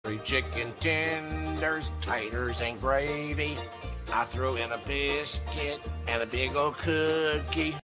chicken tenders, taters, and gravy. I throw in a biscuit and a big old cookie.